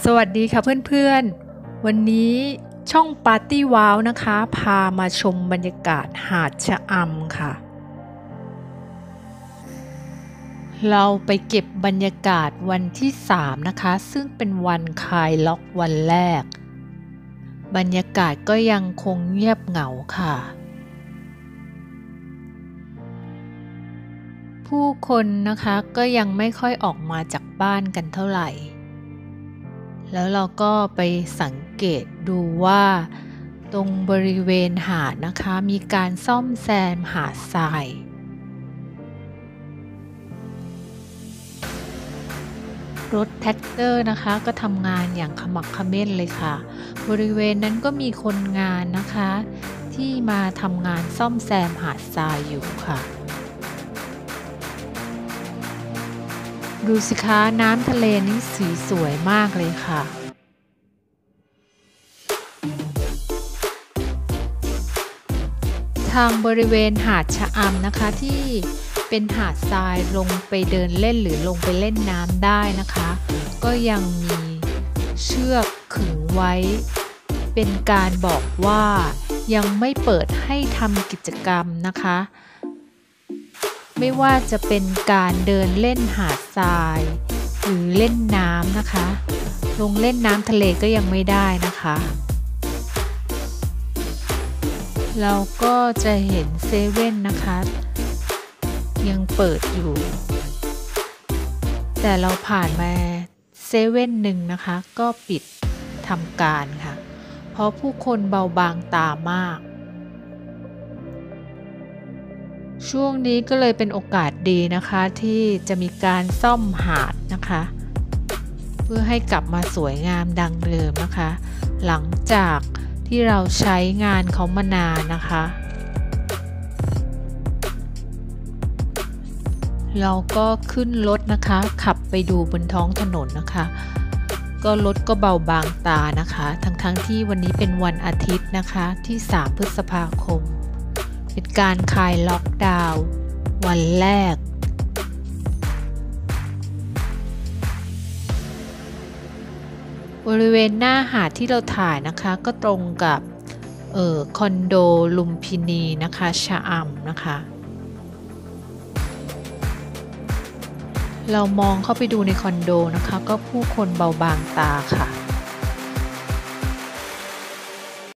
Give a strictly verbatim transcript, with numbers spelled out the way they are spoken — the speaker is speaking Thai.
สวัสดีค่ะเพื่อนๆวันนี้ช่องปาร์ตี้ว้าวนะคะพามาชมบรรยากาศหาดชะอำค่ะเราไปเก็บบรรยากาศวันที่สามนะคะซึ่งเป็นวันคลายล็อกวันแรกบรรยากาศก็ยังคงเงียบเหงาค่ะผู้คนนะคะก็ยังไม่ค่อยออกมาจากบ้านกันเท่าไหร่แล้วเราก็ไปสังเกตดูว่าตรงบริเวณหาดนะคะมีการซ่อมแซมหาดทรายรถแท็กเตอร์นะคะก็ทำงานอย่างขมักเขม้นเลยค่ะบริเวณนั้นก็มีคนงานนะคะที่มาทำงานซ่อมแซมหาดทรายอยู่ค่ะดูสิคะน้ำทะเลนี่สีสวยมากเลยค่ะทางบริเวณหาดชะอำนะคะที่เป็นหาดทรายลงไปเดินเล่นหรือลงไปเล่นน้ำได้นะคะก็ยังมีเชือกขึงไว้เป็นการบอกว่ายังไม่เปิดให้ทำกิจกรรมนะคะไม่ว่าจะเป็นการเดินเล่นหาดทรายหรือเล่นน้ำนะคะลงเล่นน้ำทะเลก็ยังไม่ได้นะคะเราก็จะเห็นเซเว่นนะคะยังเปิดอยู่แต่เราผ่านมาเซเว่นหนึ่งนะคะก็ปิดทำการค่ะเพราะผู้คนเบาบางตามากช่วงนี้ก็เลยเป็นโอกาสดีนะคะที่จะมีการซ่อมหาดนะคะเพื่อให้กลับมาสวยงามดังเดิมนะคะหลังจากที่เราใช้งานเขามานานนะคะเราก็ขึ้นรถนะคะขับไปดูบนท้องถนนนะคะก็รถก็เบาบางตานะคะทั้งๆ ท, ที่วันนี้เป็นวันอาทิตย์นะคะที่สามพฤษภาคมเป็นการคลายล็อกดาวน์วันแรกบริเวณหน้าหาดที่เราถ่ายนะคะก็ตรงกับเอ่อคอนโดลุมพินีนะคะชะอำนะคะเรามองเข้าไปดูในคอนโดนะคะก็ผู้คนเบาบางตาค่ะ